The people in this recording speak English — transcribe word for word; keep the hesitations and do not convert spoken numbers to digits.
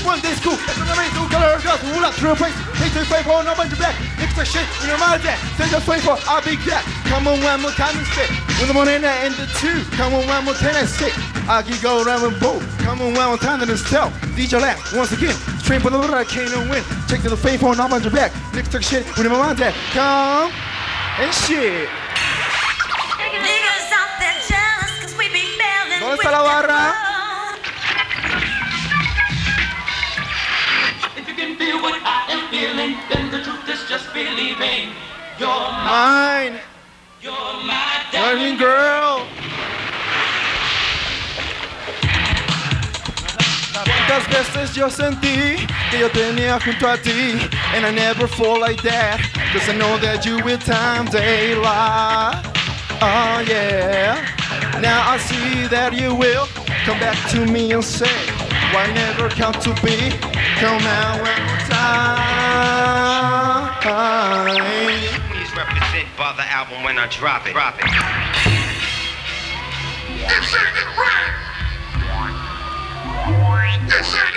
one day's cool. It's an amazing color, just roll out through a place. Take the five for no bunch of back. Mix the shit in your mind that. Send the five for I'll be back. Come on one more time and say. With the one and the and the two. Come on one more time and say. I can go around with both. Come on one more time and tell. D J Lack once again. Train for the little I can't win. Take to the five for no bunch of back. Mix the shit with my mind that. Come and shit. Niggas out there jealous cause we be bailing. ¿Dónde está la barra? If you can feel what I am feeling, then the truth is just believing. You're Mine. You're my Darling girl. Cuántas veces yo sentí que yo tenía junto a ti, and I never fall like that, cause I know that you with time they lie. Oh yeah. Now I see that you will come back to me and say, why never come to be? Come out one more time. Please represent by the album when I drop it. Drop it. This ain't it right. This ain't